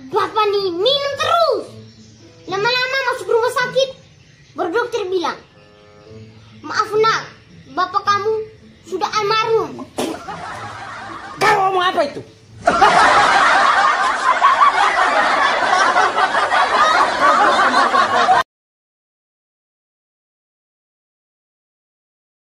Bapak nih minum terus. Lama-lama masuk rumah sakit. Baru dokter bilang, maaf nak, bapak kamu sudah almarhum. Kau ngomong apa itu?